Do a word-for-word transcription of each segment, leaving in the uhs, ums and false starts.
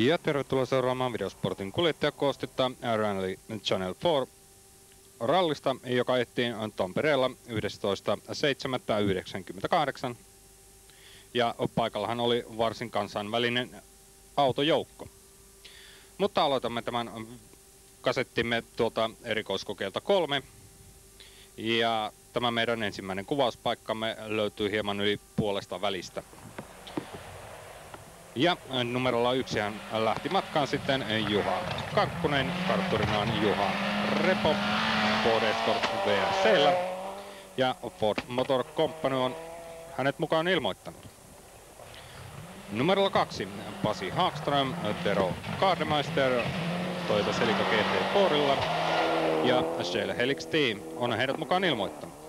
Ja tervetuloa seuraamaan Videosportin kuljettajakoostetta Rally Channel neljä rallista, joka ettiin Tampereella yhdestoista seitsemättä yhdeksänkymmentäkahdeksan. Ja paikallahan oli varsin kansainvälinen autojoukko. Mutta aloitamme tämän kasettimme tuolta erikoiskokeelta kolme. Ja tämä meidän ensimmäinen kuvauspaikkamme löytyy hieman yli puolesta välistä. Ja numerolla yksi hän lähti matkaan sitten Juha Karkkonen, kartturina on Juha Repo Ford Escort V R C:llä. Ja Ford Motor Company on hänet mukaan ilmoittanut. Numerolla kaksi Pasi Hagström, Tero Gardemeister, Toyota Celica G T Fordilla. Ja Shell Helix Team on heidät mukaan ilmoittanut.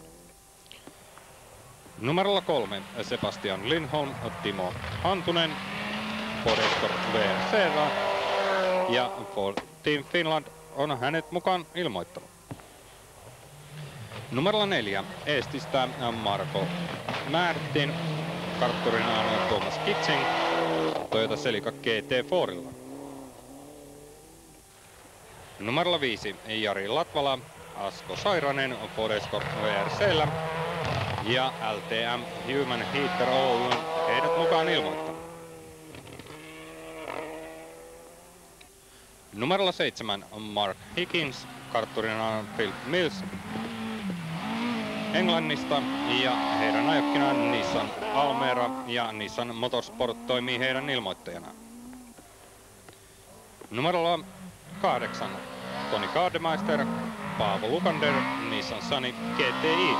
Numerolla kolme Sebastian Lindholm, Timo Hantunen, Ford Escort V R C:llä ja Ford Team Finland on hänet mukaan ilmoittanut. Numerolla neljä Eestistä Marko Märtin, kartturina on Thomas Kitsing, Toyota Celica G T Fordilla. Numerolla viisi Jari Latvala, Asko Sairanen, Ford Escort V R C:llä. Ja L T M Human Heater Oy on heidät mukaan ilmoittanut. Numerolla seitsemän Mark Higgins, kartturina on Phil Mills Englannista ja heidän ajokkinaan Nissan Almera ja Nissan Motorsport toimii heidän ilmoittajanaan. Numerolla kahdeksan Toni Gardemeister, Paavo Lukander, Nissan Sunny G T I.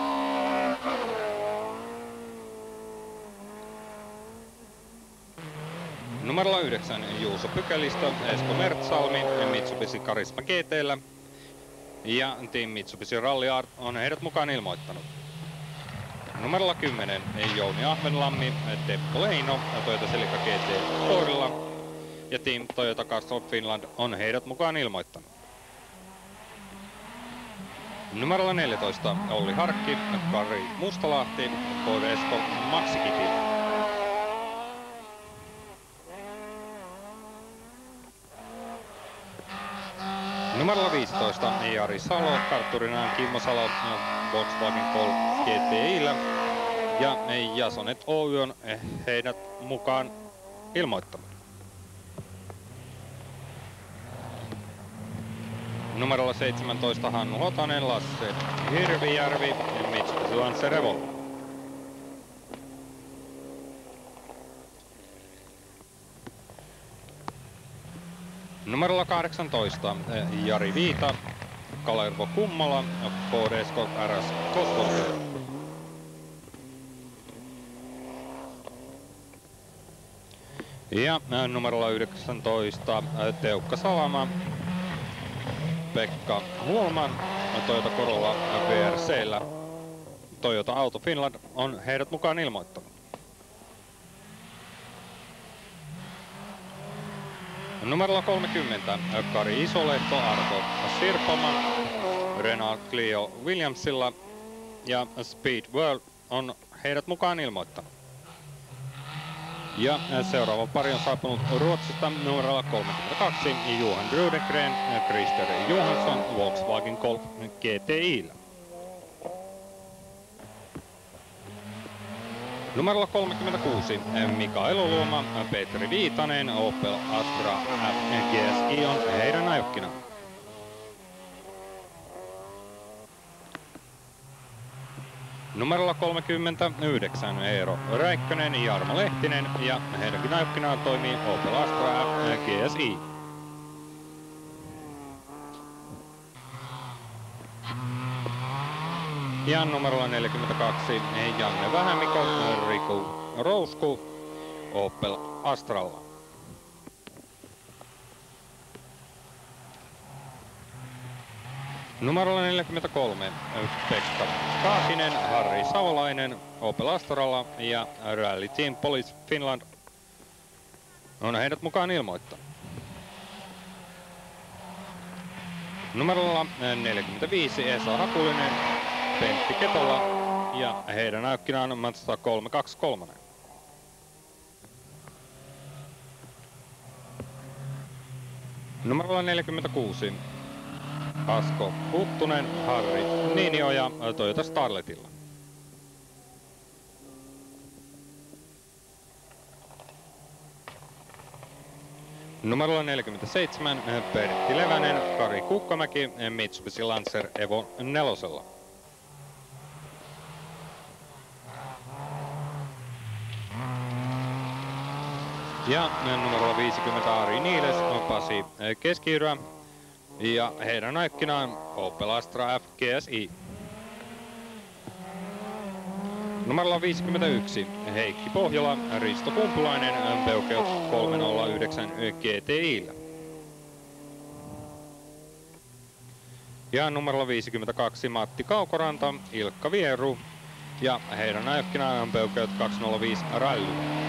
Numerolla yhdeksän Juuso Pykälistä, Esko Mertsalmi, Mitsubishi Karisma G T:llä ja Team Mitsubishi Rally Art on heidät mukaan ilmoittanut. Numerolla kymmenen Jouni Ahvenlammi, Teppo Leino, Toyota Celica G T Fordilla ja Team Toyota Castrol Finland on heidät mukaan ilmoittanut. Numerolla neljätoista Olli Harkki, Kari Mustalahti, Ford Escort Maxi Kiti. Numerolla viisitoista Jari Salo, kartturina on Kimmo Salo Volkswagen Golf G T I:llä ja Jasonet Oy on heidät mukaan ilmoittanut. Numerolla seitsemäntoista Hannu Hotanen, Lasse Hirvijärvi, Mitsubishi Lancer Evo. Numerolla kahdeksantoista Jari Viita, Kalervo Kummola, Ford Escort R S Cosworth. Ja numerolla yhdeksäntoista Teukka Salama, Pekka Huolman, Toyota Corolla V R C:llä. Toyota Auto Finland on heidät mukaan ilmoittanut. Numerolla kolmekymmentä Kari Isolehto, Arto Sirpoma, Renault Clio Williamsilla ja Speed World on heidät mukaan ilmoittanut. Ja seuraava pari on saapunut Ruotsista numerolla kolmekymmentäkaksi Johan Rudengren, Christer Johansson, Volkswagen Golf G T I:llä. Numerolla kolmekymmentäkuusi Mika Eloluoma, Petri Viitanen, Opel Astra F G S I on heidän ajokkinaan. Numerolla kolmekymmentäyhdeksän Eero Räikkönen, Jarmo Lehtinen ja heidänkin ajokkinaan toimii Opel Astra F G S I. Ja numerolla neljäkymmentäkaksi Janne Vähämiko, Riku Rousku, Opel Astralla. Numerolla neljäkymmentäkolme Pekka Kaakinen, Harri Savolainen, Opel Astralla ja Rally Team Police Finland on heidät mukaan ilmoittanut. Numerolla neljäkymmentäviisi Esa Hakulinen, Pentti Ketola ja heidän ajokkinaan Mazda kolme kaksikymmentäkolme. Numerolla neljäkymmentäkuusi Asko Huttunen, Harri Niinioja Toyota Starletilla. Numerolla neljäkymmentäseitsemän Pertti Levänen, Kari Kukkamäki, Mitsubishi Lancer Evo nelosella. Ja numerolla viisikymmentä Ari Niiles, Pasi Keskiyrä ja heidän aikkinaan Opel Astra F G S I. Numerolla viisikymmentäyksi Heikki Pohjola, Risto Kumpulainen, Peugeot kolmesataayhdeksän G T I:llä. Ja numerolla viisikymmentäkaksi Matti Kaukoranta, Ilkka Vieru ja heidän aikkinaan Peugeot kaksisataaviisi Rally.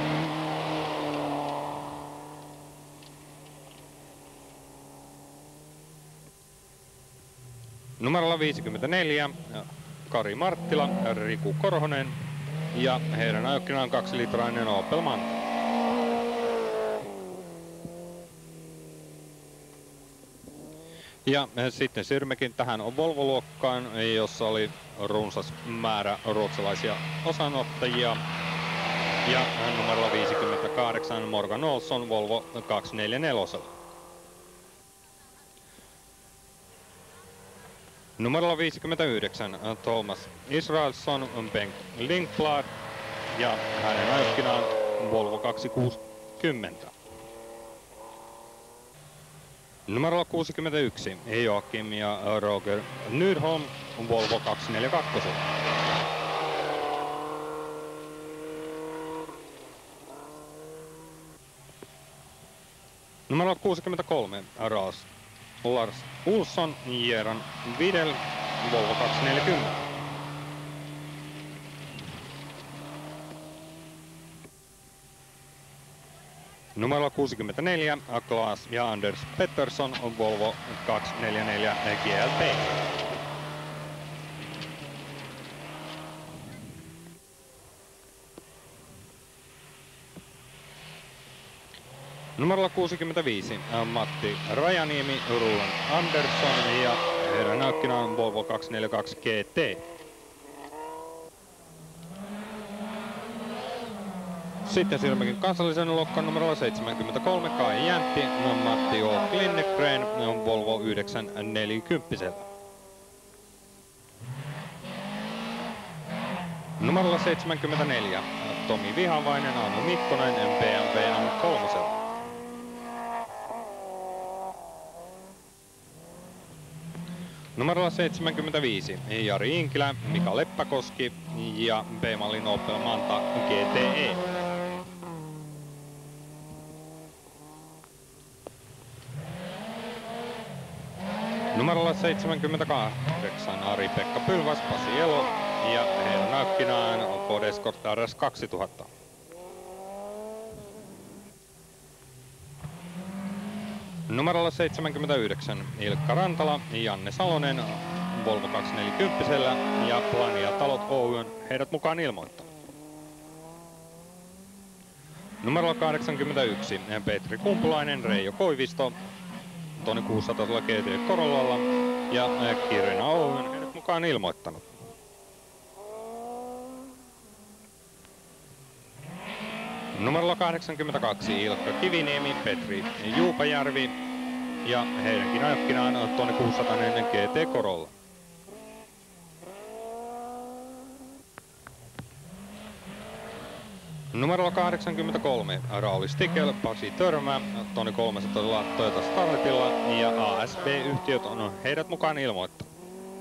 Numerolla viisikymmentäneljä Kari Marttila, Riku Korhonen ja heidän ajokinaan kaksilitrainen Opel Manta. Ja sitten siirrymmekin tähän Volvo-luokkaan, jossa oli runsas määrä ruotsalaisia osanottajia. Ja numerolla viisikymmentäkahdeksan Morgan Olsson, Volvo kaksisataaneljäkymmentäneljä. Numerolla viisikymmentäyhdeksän Thomas Israelsson, Bengt Lindblad ja hänen ajokinaan Volvo kaksisataakuusikymmentä. Numerolla kuusikymmentäyksi Joakim ja Roger Nydholm, Volvo kaksisataaneljäkymmentäkaksi. Numerolla kuusikymmentäkolme Ras Lars Olsson, Jeran Videl, Volvo kaksisataaneljäkymmentä. Numerolla kuusikymmentäneljä Klaas ja Anders Pettersson, Volvo kaksisataaneljäkymmentäneljä G L T. Numerolla kuusikymmentäviisi Matti Rajaniemi, Roland Andersson ja heidän ajokinaan Volvo kaksisataaneljäkymmentäkaksi G T. Sitten siirrymmekin kansallisen luokkaan numerolla seitsemänkymmentäkolme Kai Jäntti, Matti O. Lindegren, Volvo yhdeksänsataaneljäkymmentä. Numerolla seitsemänkymmentäneljä Tomi Vihavainen, Anu Mikkonen, B M W M kolme. Numerolla seitsemänkymmentäviisi Jari Inkilä, Mika Leppäkoski ja B-mallin Opel Manta G T E. Numerolla seitsemänkymmentäkahdeksan Ari-Pekka Pylväs, Pasi Elo ja heidän ajokinaan Ford Escort R S kaksituhatta. Numerolla seitsemänkymmentäyhdeksän Ilkka Rantala, Janne Salonen, Volvo kaksisataaneljäkymmentä ja Plania Talot Oy on heidät mukaan ilmoittanut. Numerolla kahdeksankymmentäyksi Petri Kumpulainen, Reijo Koivisto, Toni kuusisataa G T Corollalla ja Kirina Oy on heidät mukaan ilmoittanut. Numerolla kahdeksankymmentäkaksi Ilkka Kiviniemi, Petri Juupajärvi ja heidänkin ajokinaan on Toni kuusisataa G T Corolla. Numerolla kahdeksankymmentäkolme Rauli Stickel, Pasi Törmä, Toni kolmesataa Toyota Starletilla ja A S B-yhtiöt on heidät mukaan ilmoittanut.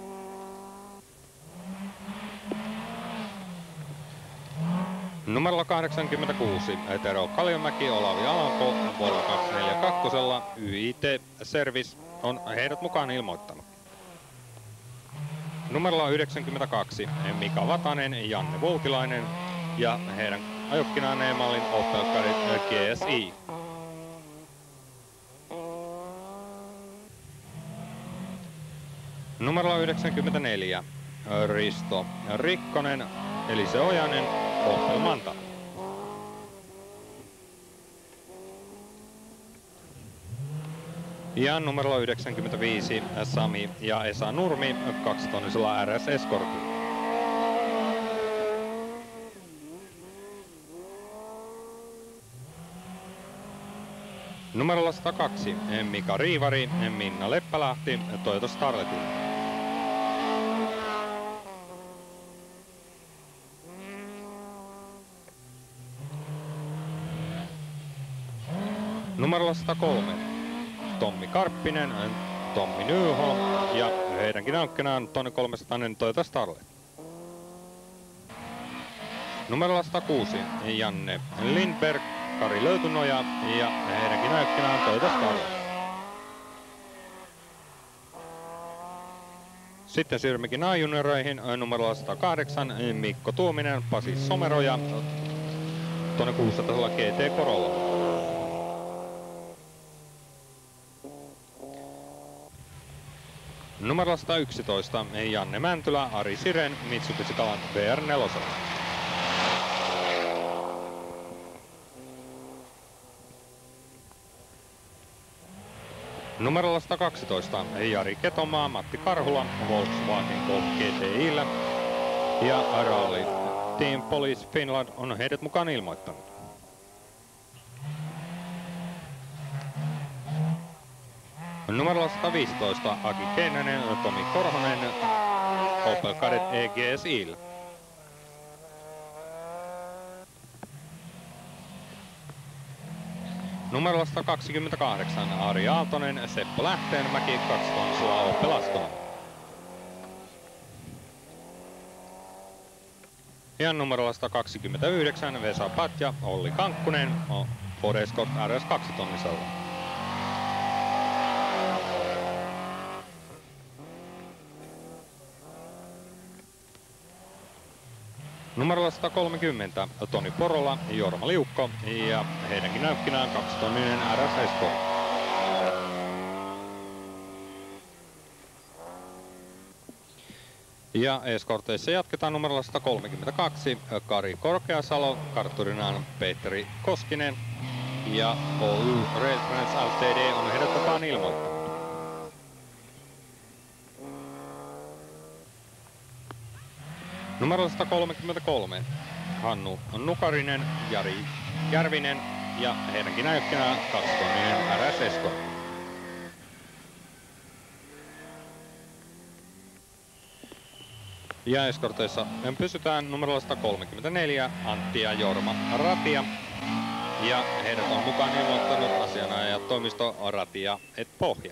Numerolla kahdeksankymmentäkuusi Tero Kaljomäki, Olavi Alanko, Volvo kaksisataaneljäkymmentäkaksi, Y I T Service on heidät mukaan ilmoittanut. Numerolla yhdeksänkymmentäkaksi Mika Vatanen, Janne Voutilainen ja heidän ajokinaan E-mallin Opel Kadett G S I. Numerolla yhdeksänkymmentäneljä Risto Rikkonen, Elise Ojanen, Opel Manta. Ja numero yhdeksänkymmentäviisi Sami ja Esa Nurmi kaksitonnisella R S Escortilla. Numerolla sata kaksi Mika Riivari, Minna Leppälahti Toyota Starletilla. Numerolla sata kolme Tommi Karppinen, Tommi Nyholm ja heidänkin hankkinaan tonni kolmesataa Toyota Starlet. Numerolla sata kuusi Janne Lindberg, Kari Löytynoja ja heidänkin hankkinaan Toyota Starlet. Sitten siirrymmekin A-junioreihin numerolla sata kahdeksan Mikko Tuominen, Pasi Somero ja tonni kuusisataa G T Corolla. Numero sata yksitoista Janne Mäntylä, Ari Siren, Mitsubishi Galant V R neljä. Numerolla sata kaksitoista Jari Ketomaa, Matti Karhula, Volkswagen Golf G T I:llä ja Rally Team Police Finland on heidät mukaan ilmoittanut. Numerolla sata viisitoista Aki Keinänen, Tomi Korhonen, Opel Kadett E G S I:llä. Numerolla sata kaksikymmentäkahdeksan Ari Aaltonen, Seppo Lähteenmäki, kaksitonnisella Opel Aston. Ja numerolla sata kaksikymmentäyhdeksän Vesa Patja, Olli Kankkunen, Ford Escort R S kaksitonnisella. Numerolla sata kolmekymmentä Toni Porola, Jorma Liukko ja heidänkin näykkinään kaksitonninen R S Escort. Ja Escorteissa jatketaan numerolla sata kolmekymmentäkaksi Kari Korkeasalo, kartturinaan Petteri Koskinen ja Oy Rail Trans Ltd on heidät mukaan ilmoittanut. Numerolla sata kolmekymmentäkolme Hannu Nukarinen, Jari Järvinen ja heidänkin näykkinään kaksitonninen R S Escort. Ja Escorteissa pysytään numerolla sata kolmekymmentäneljä Antti ja Jorma Ratia ja heidät on mukaan ilmoittanut asianajaja toimisto Ratia et Pohja.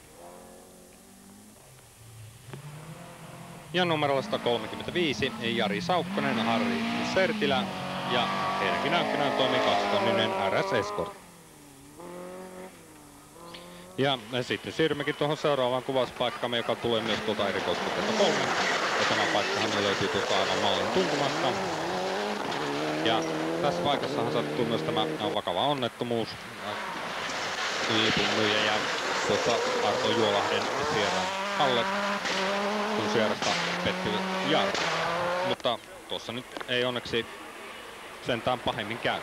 Ja numerolla sata kolmekymmentäviisi Jari Saukkonen, Harri Sertilä ja heidänkin näykkinään toimii kaksitonninen R S Escort. Ja sitten siirrymmekin tuohon seuraavaan kuvauspaikkaamme, joka tulee myös tuolta erikoiskokeilta kolme. Ja tämä paikkahan löytyy tuolta aivan maalin tuntumasta. Ja tässä paikassahan sattuu myös tämä vakava onnettomuus. Lipun myyjä ja tuossa Arto Juolahden Sierran alle, kun Sierrasta pettyi jarru. Mutta tuossa nyt ei onneksi sentään pahemmin käy.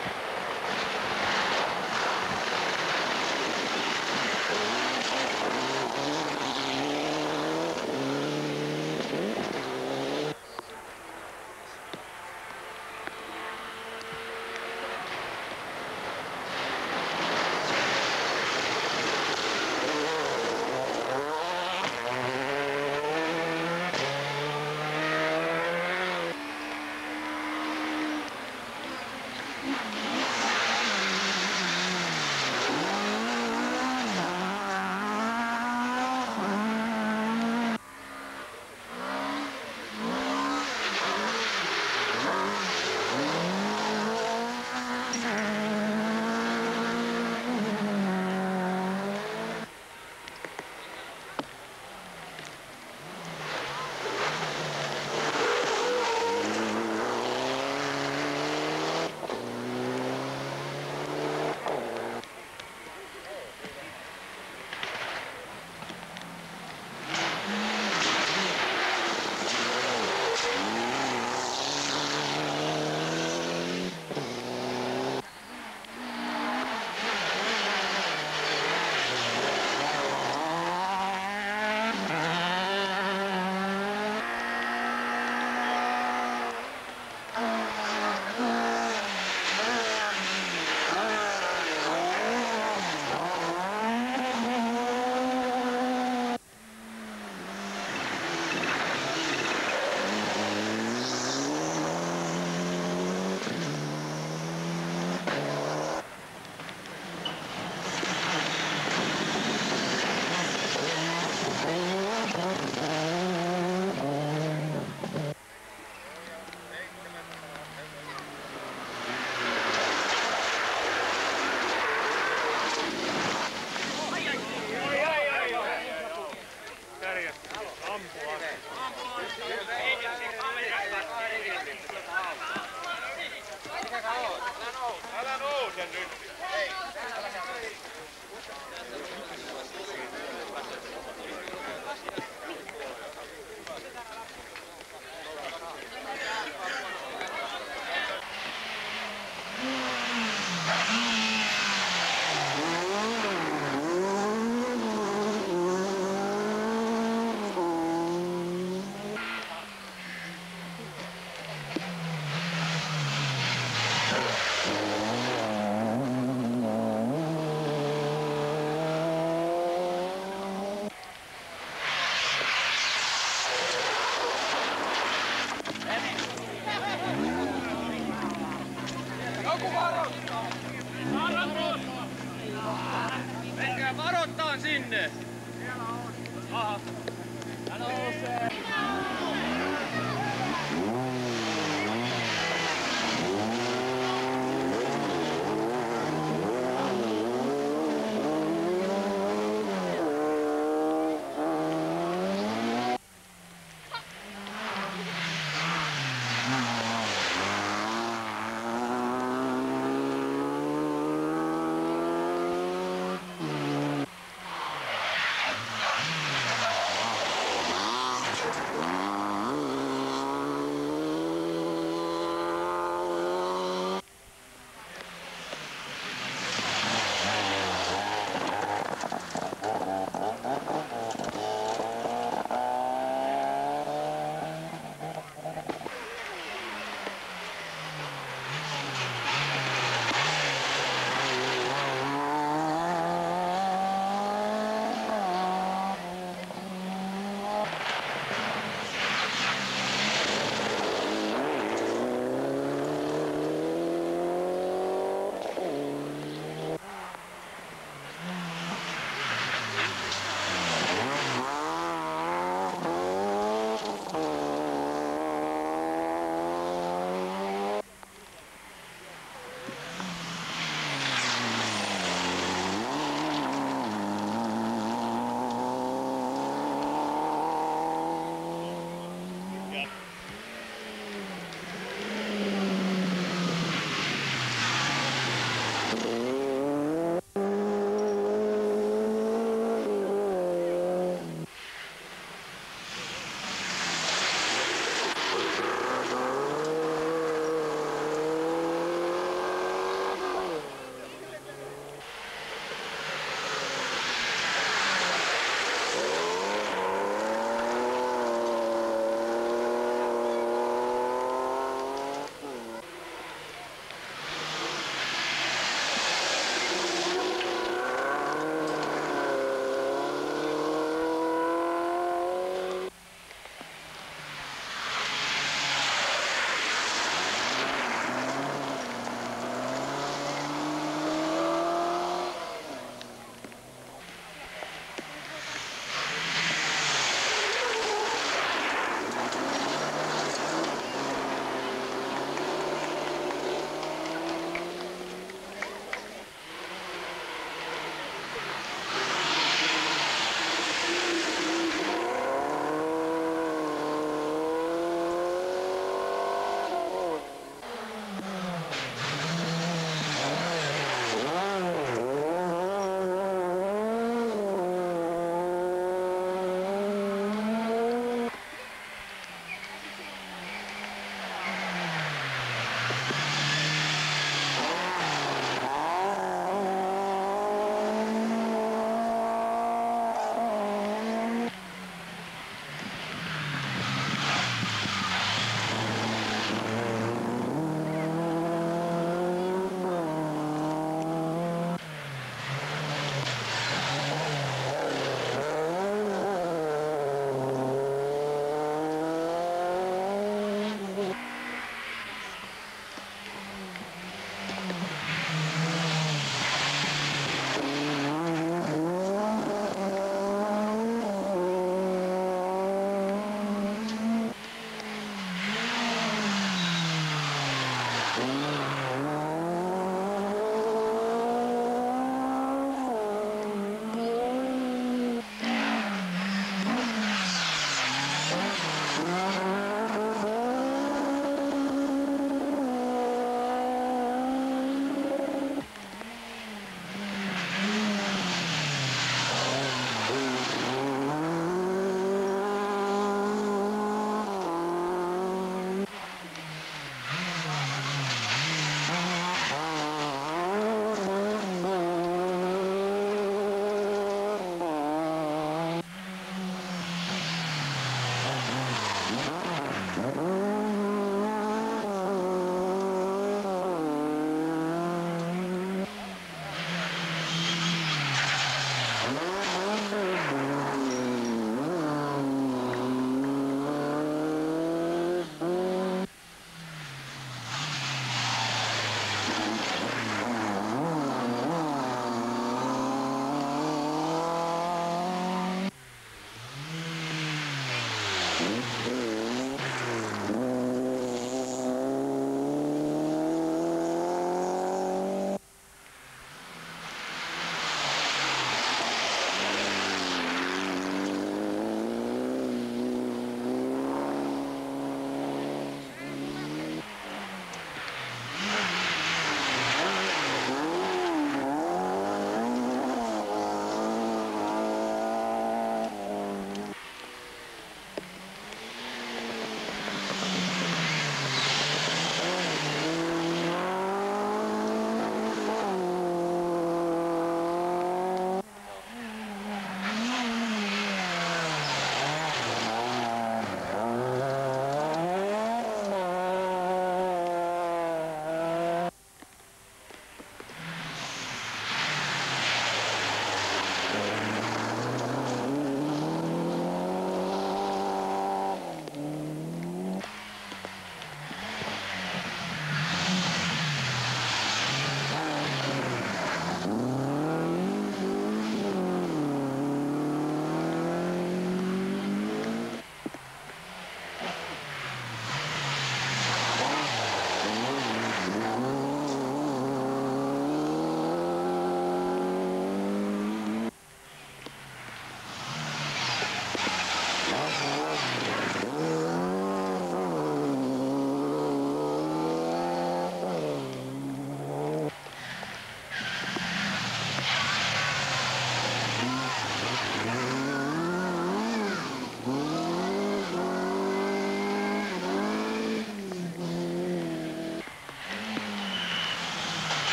Menkää varoittaa sinne! Aha. Ja nousee!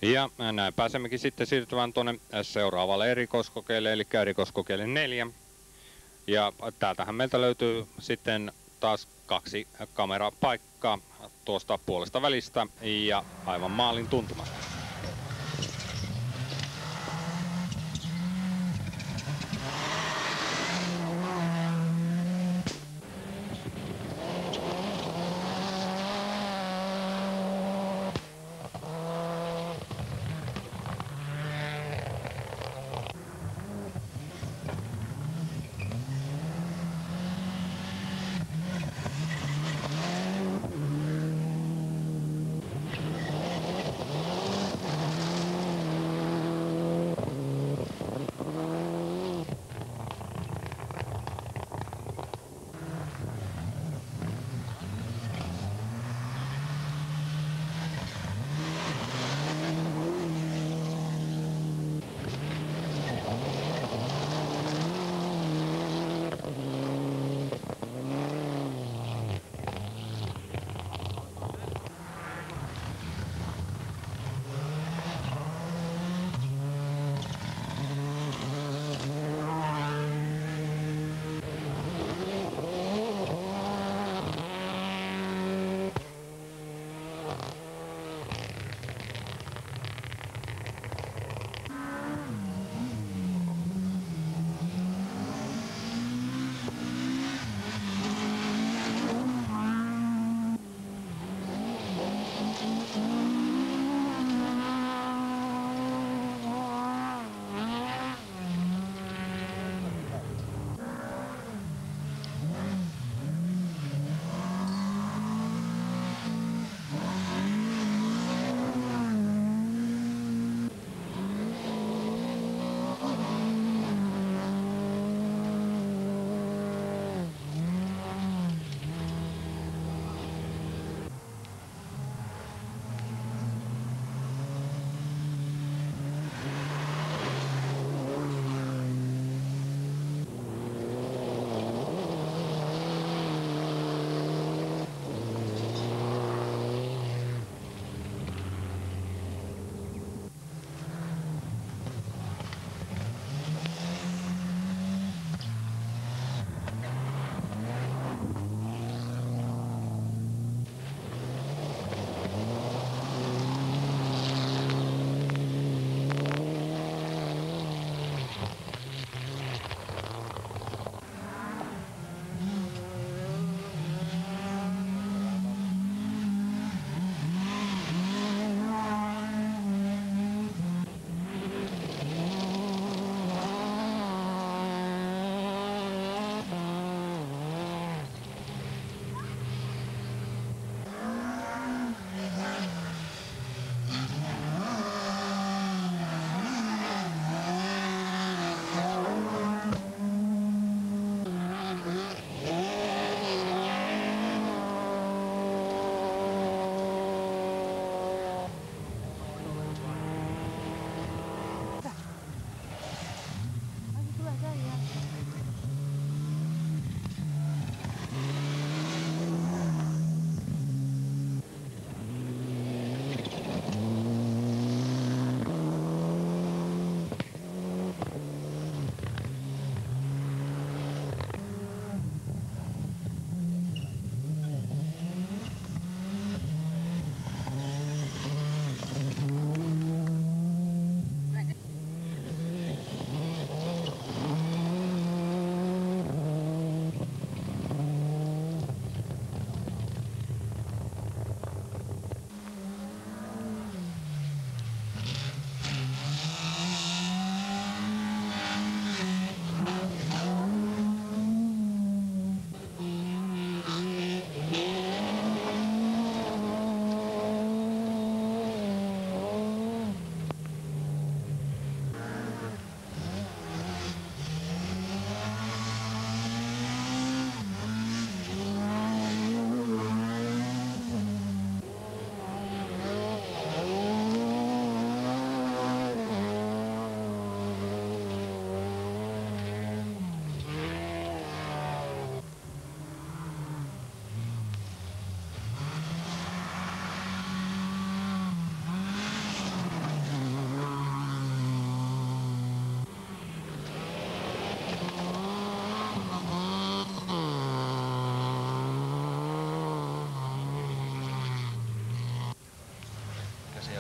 Ja näin pääsemmekin sitten siirtymään tuonne seuraavalle erikoiskokeelle, eli erikoiskokeelle neljä. Ja täältähän meiltä löytyy sitten taas kaksi kamerapaikkaa tuosta puolesta välistä ja aivan maalin tuntumasta.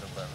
päälle.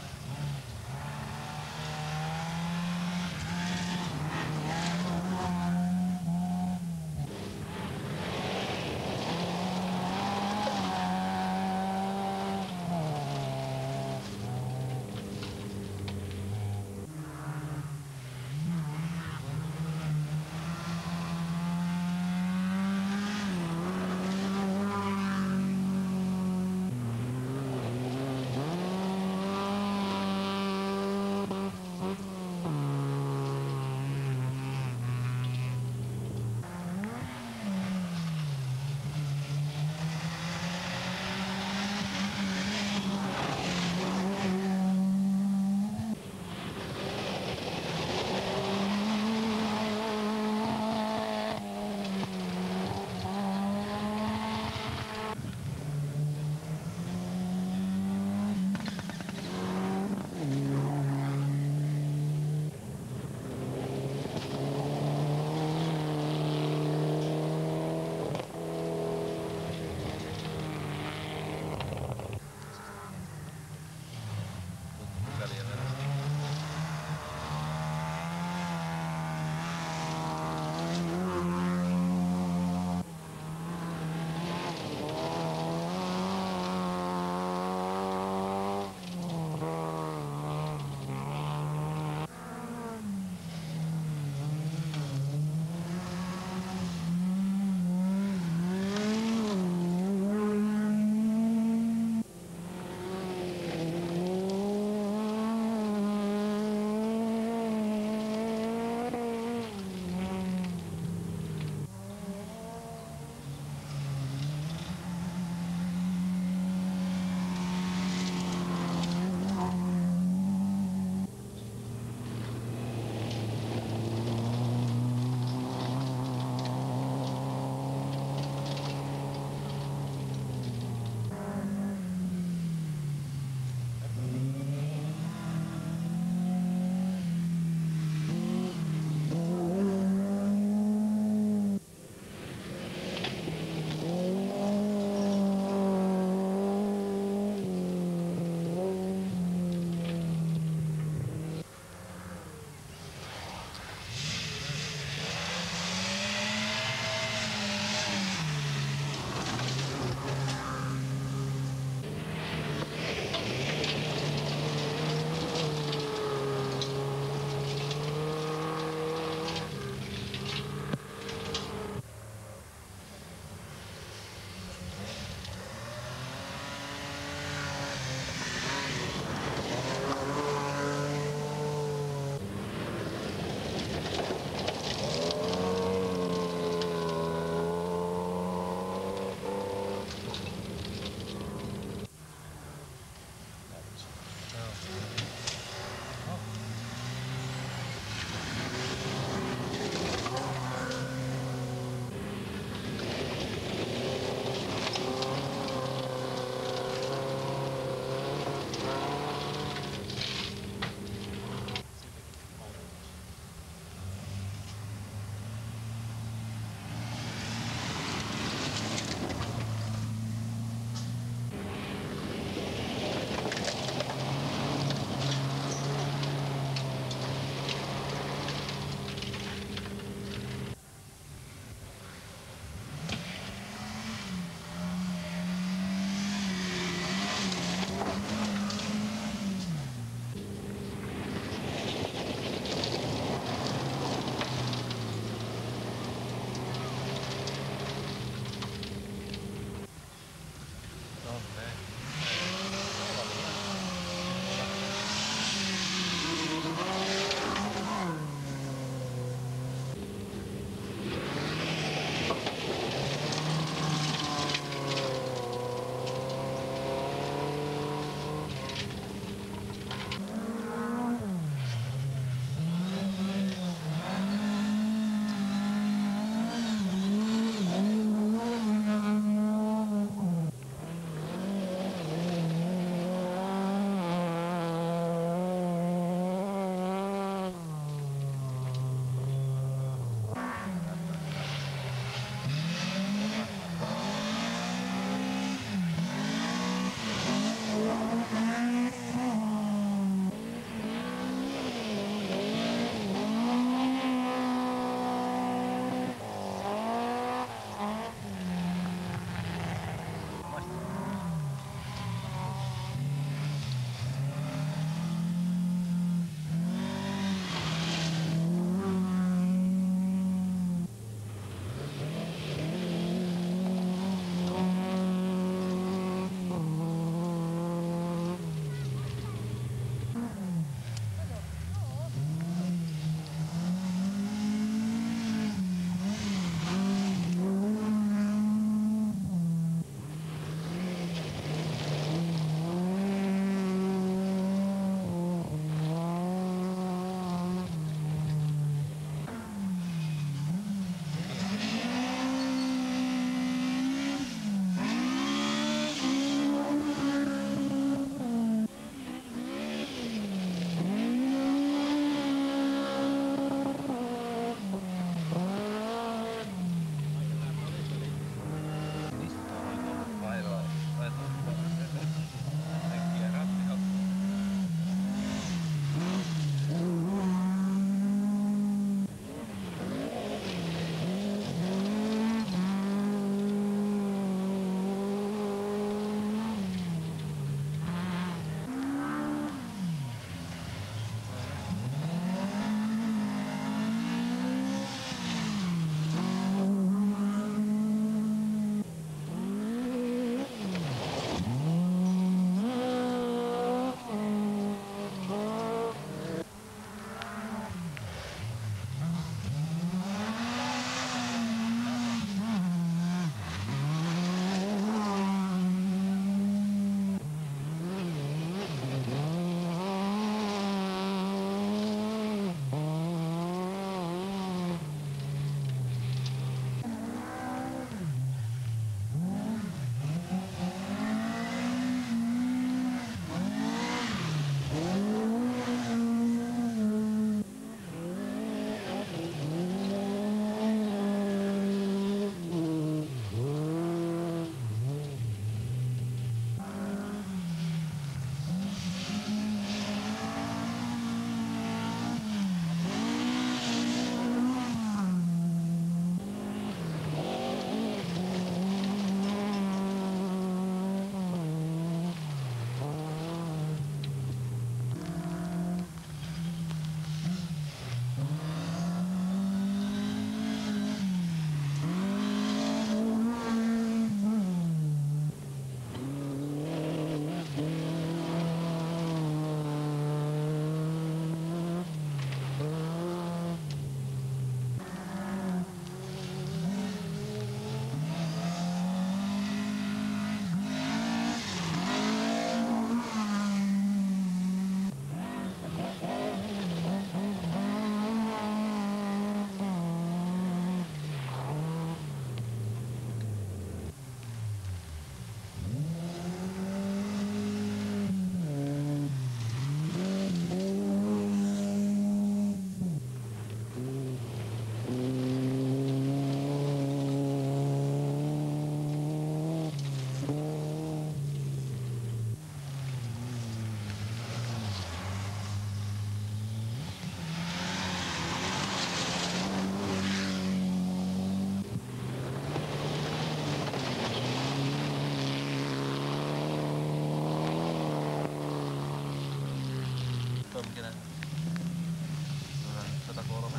Toimikinen. sata kolme.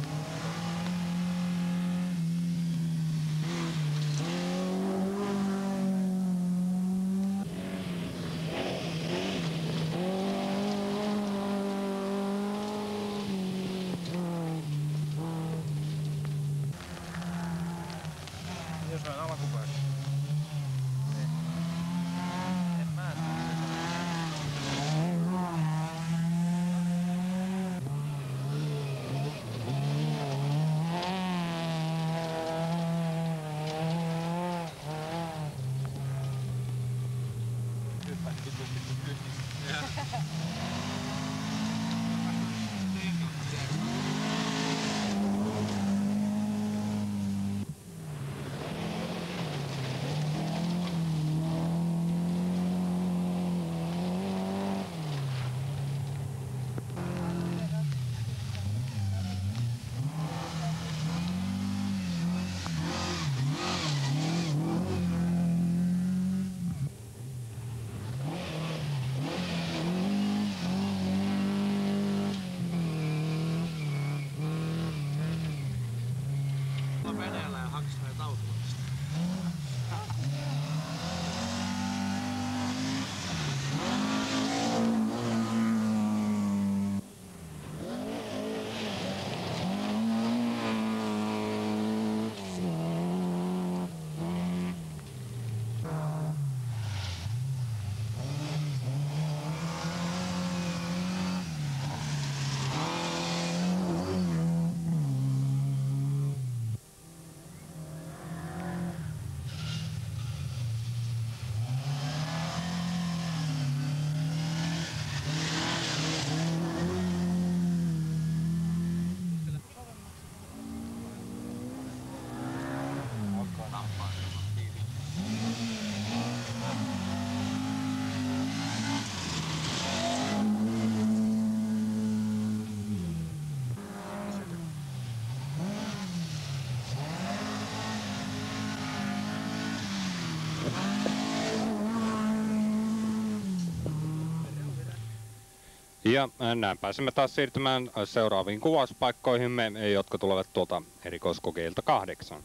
Jos on alkupäässä. En mä Hyppätkin tuppittu kyytiin. veneellä ja hakisi näitä autoista. Ja näin pääsemme taas siirtymään seuraaviin kuvauspaikkoihimme, jotka tulevat tuolta erikoiskokeilta kahdeksan.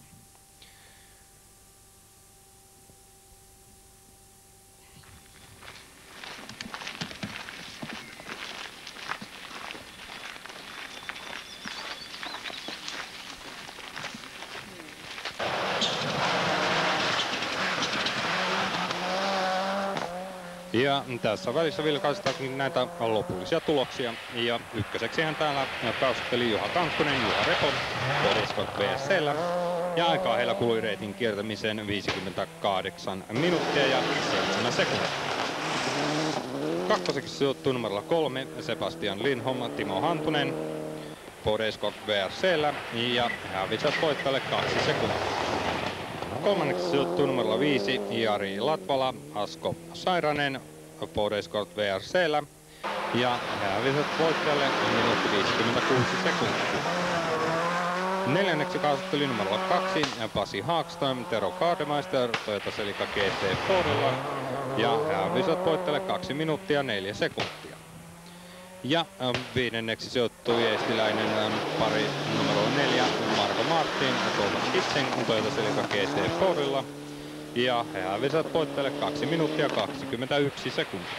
Ja tässä välissä vilkaistaakin näitä lopullisia tuloksia. Ja ykköseksihän täällä pääsutteli Juha Kankkunen, Juha Repo, Podescott V S C:llä. Ja aikaa heillä kului reitin kiertämiseen viisikymmentäkahdeksan minuuttia ja seitsemän sekuntia. Kakkoseksi sijoittui numerolla kolme Sebastian Lindholm, Timo Hantunen, Podescott V S C:llä ja he hävisivät voittajalle kaksi sekuntia. Kolmanneksi sijoittui numerolla viisi Jari Latvala, Asko Sairanen, Podescott V R C:llä ja he hävisivät voittajalle minuutti viisikymmentäkuusi sekuntia. Neljänneksi kaasutteli numerolla kaksi Pasi Haagström, Tero Gardemeister, Toyota Celica G T Fordilla ja he hävisivät voittajalle kaksi minuuttia neljä sekuntia. Ja viidenneksi sijoittui eestiläinen pari numero neljä Marko Martin, Thomas Kitsen, Toyota Celica G T Fordilla ja he hävisivät voittajalle kaksi minuuttia kaksikymmentäyksi sekuntia.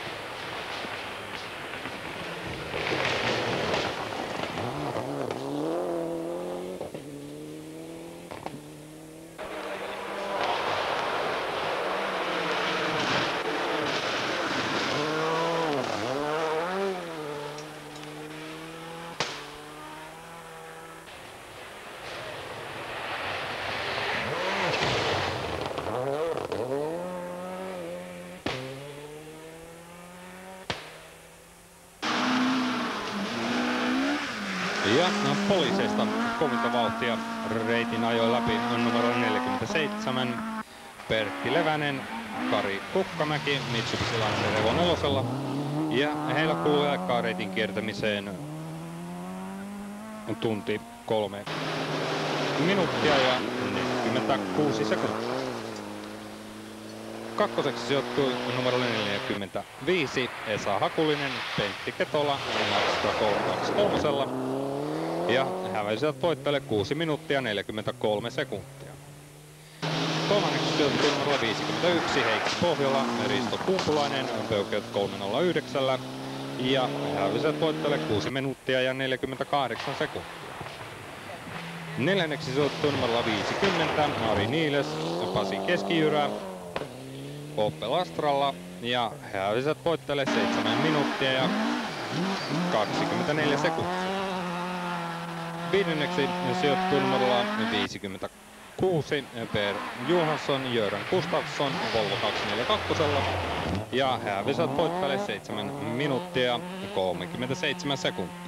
Ja no, poliiseista kovinta vauhtia reitin ajoi läpi numero neljäkymmentäseitsemän Pertti Levänen, Kari Kukkamäki Mitsubishi Lancer Evo nelosella ja heillä kului aikaa reitin kiertämiseen tunti kolme minuuttia ja neljäkymmentäkuusi sekuntia. Kakkoseksi sijoittui numero neljäkymmentäviisi Esa Hakulinen, Pentti Ketola Mazda kolme kaksikymmentäkolme ja hävisivät voittajille kuusi minuuttia neljäkymmentäkolme sekuntia. Kolmanneksi sijoittui numero viisikymmentäyksi Heikki Pohjola, Risto Kumpulainen Peugeot kolme nolla yhdeksän ja hävisivät voittajille kuusi minuuttia ja neljäkymmentäkahdeksan sekuntia. Neljänneksi sijoittui numero viisikymmentä Ari Niiles, Pasi Keskijyrä Opel Astralla ja he hävisivät voittajille seitsemän minuuttia ja kaksikymmentäneljä sekuntia. Viidenneksi sijoittui numerolla viisikymmentäkuusi Per Johansson, Jöran Gustafsson Volvo kaksisataaneljäkymmentäkaksi ja he hävisivät voittajille seitsemän minuuttia ja kolmekymmentäseitsemän sekuntia.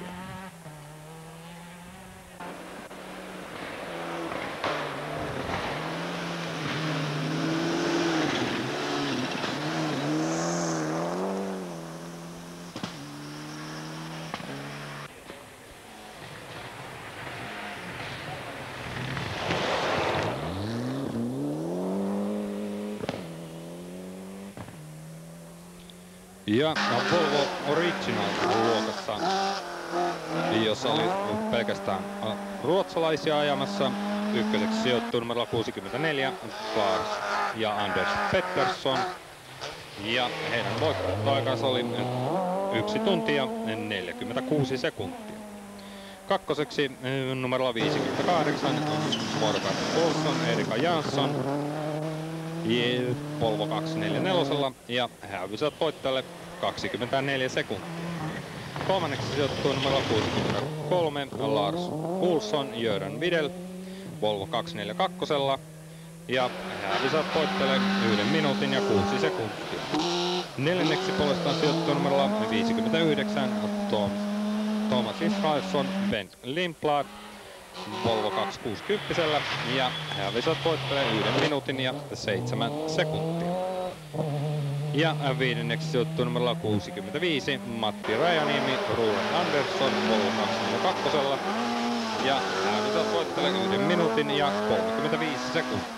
Ja Volvo Original-luokassa, jossa oli pelkästään ruotsalaisia ajamassa, ykköseksi sijoittui numero kuusikymmentäneljä Lars ja Anders Pettersson. Ja heidän voittoaikansa oli yksi tuntia neljäkymmentäkuusi sekuntia. Kakkoseksi numerolla viisikymmentäkahdeksan Morgan Olsson, Erika Jansson Volvo kaksisataaneljäkymmentäneljä ja hävisivät voittajalle kaksikymmentäneljä sekuntia. Kolmanneksi sijoittui numero kuusikymmentäkolme Lars Olsson, Jöran Videl Volvo kaksisataaneljäkymmentäkaksi ja hävisivät voittajalle yhden minuutin ja kuusi sekuntia. Neljänneksi puolestaan sijoittui numerolla viisikymmentäyhdeksän Tom, Thomas Israelsson, Bent Lindblad Volvo kaksisataakuusikymmentä ja hävisivät voittajalle yhden minuutin ja seitsemän sekuntia. Ja viidenneksi sijoittui numerolla kuusikymmentäviisi Matti Rajaniemi, Ruben Andersson Volvo kaksisataaneljäkymmentäkaksi ja hävisivät voittajalle yhden minuutin ja kolmekymmentäviisi sekuntia.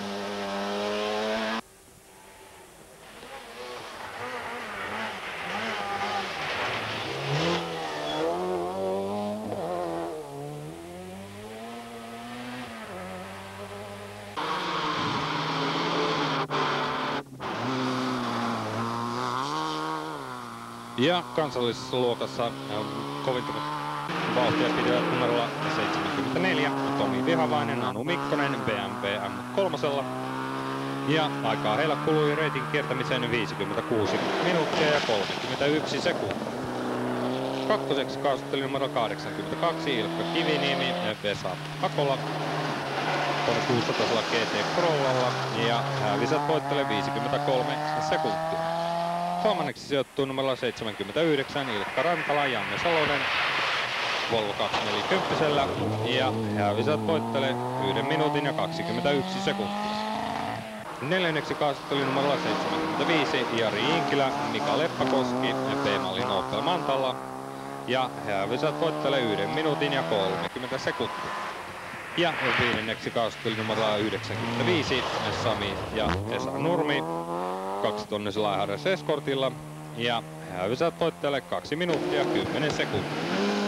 Ja kansallisessa luokassa kovinta vauhtia pitävät numerolla seitsemänkymmentäneljä Tomi Vihavainen, Anu Mikkonen B M W M kolme ja aikaa heillä kului reitin kiertämiseen viisikymmentäkuusi minuuttia ja kolmekymmentäyksi sekuntia. Kakkoseksi kaasutteli numero kahdeksankymmentäkaksi Ilkka Kiviniemi Vesa Hakola kuusisataa G T Prolla ja hävisivät voittajalle viisikymmentäkolme sekuntia. Kolmanneksi sijoittuu numerolla seitsemänkymmentäyhdeksän Ilkka Rantala, Janne Salonen Volvo kaksisataaneljäkymmentä ja hävisivät voittajalle yhden minuutin ja kaksikymmentäyksi sekuntia. Neljänneksi kaasutteli numerolla seitsemänkymmentäviisi Jari Inkilä, Mika Leppäkoski P-mallin Opel Mantalla ja hävisivät voittajalle yhden minuutin ja kolmekymmentä sekuntia. Ja viidenneksi kaasutteli numerolla yhdeksänkymmentäviisi Sami ja Esa Nurmi kaksitonnisella R S Escortilla ja hävisivät voittajalle kaksi minuuttia kymmenen sekuntia.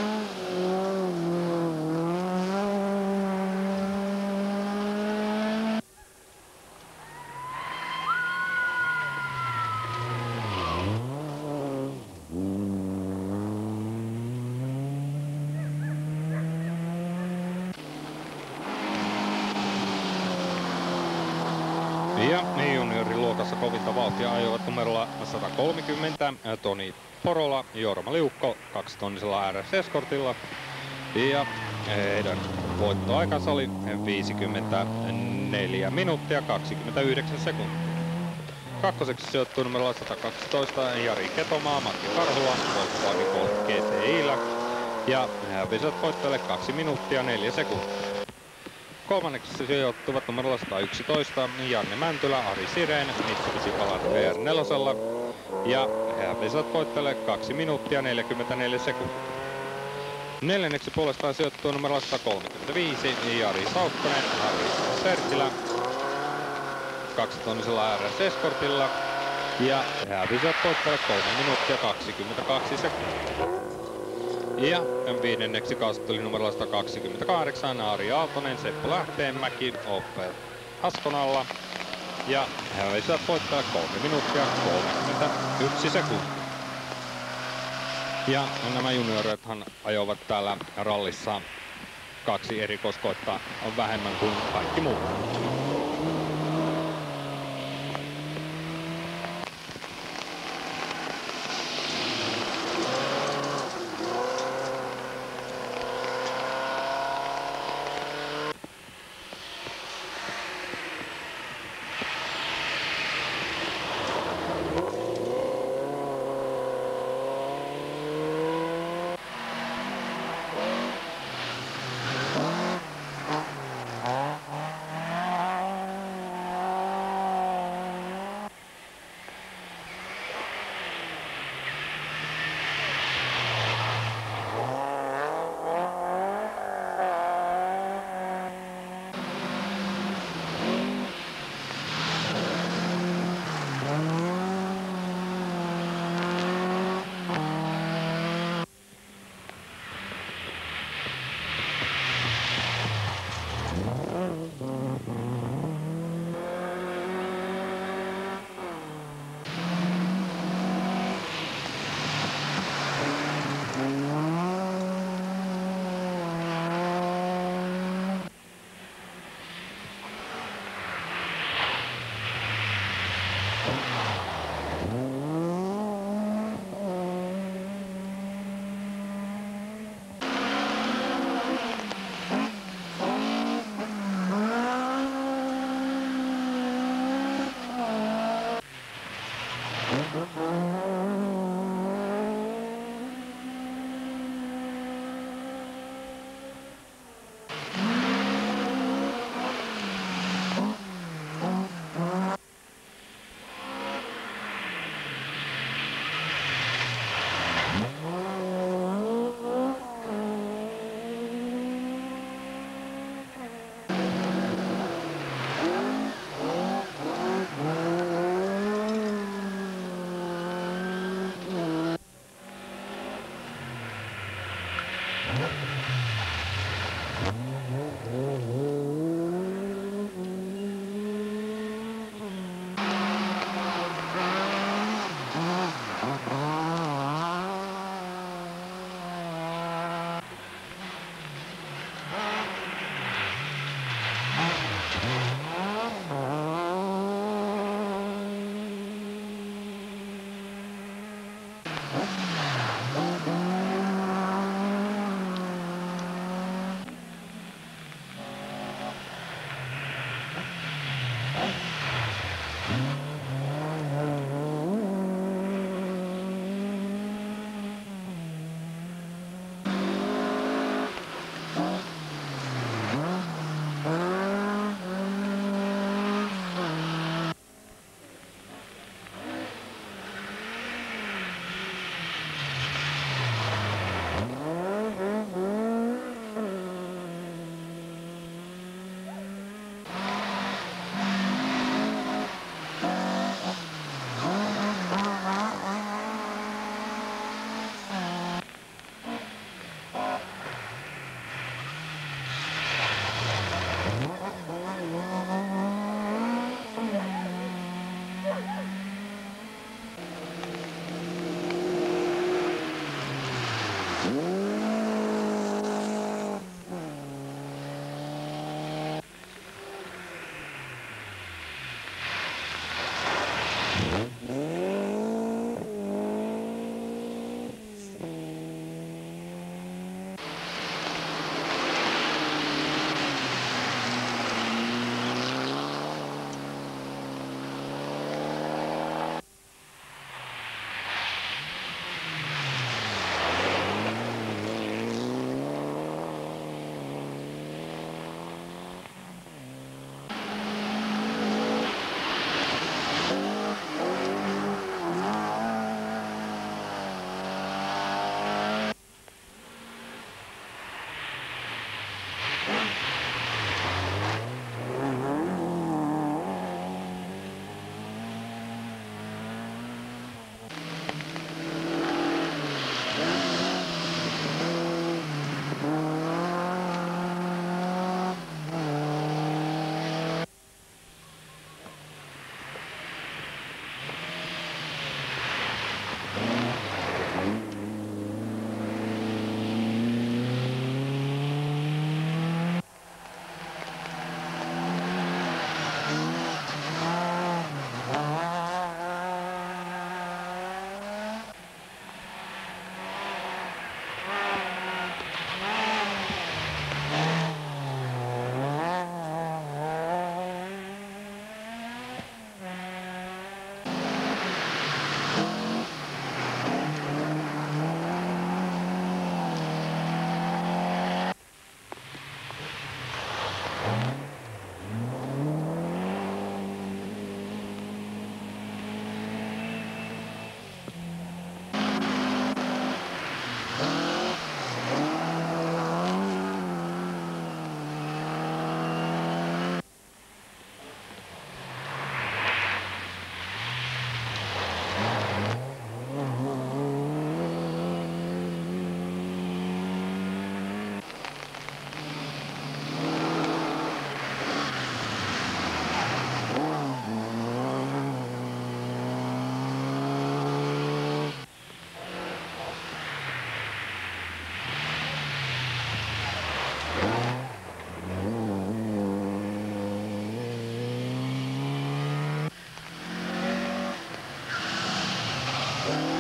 Ja junioriluokassa kovinta vauhtia ajoivat numerolla sata kolmekymmentä Toni Porola, Jorma Liukko kaksitonnisella R S Escortilla ja heidän voittoaikansa oli viisikymmentäneljä minuuttia kaksikymmentäyhdeksän sekuntia. Kakkoseksi sijoittui numerolla sata kaksitoista Jari Ketomaa, Matti Karhula Volkswagen Golf G T I:llä ja hävisivät voittajalle kaksi minuuttia neljä sekuntia. Kolmanneksi sijoittuvat numerolla sata yksitoista Janne Mäntylä, Ari Sireen, Mitsubishi Pajero V R neljä ja hävisivät voittajalle kaksi minuuttia neljäkymmentäneljä sekuntia. Neljänneksi puolestaan sijoittuu numerolla sata kolmekymmentäviisi Jari Saukkonen, Harri Serkilä kaksitonnisella R S Escortilla. Ja he hävisivät voittajalle kolme minuuttia kaksikymmentäkaksi sekuntia. Ja viidenneksi kasvatteli numerolla sata kaksikymmentäkahdeksan Ari Aaltonen, Seppo Lähteenmäki, Oppe Askonalla. Ja he hävisivät voittajalle kolme minuuttia kolmekymmentäyksi sekuntia. Ja nämä juniorithan ajoivat täällä rallissa kaksi erikoiskoetta on vähemmän kuin kaikki muut. Joo.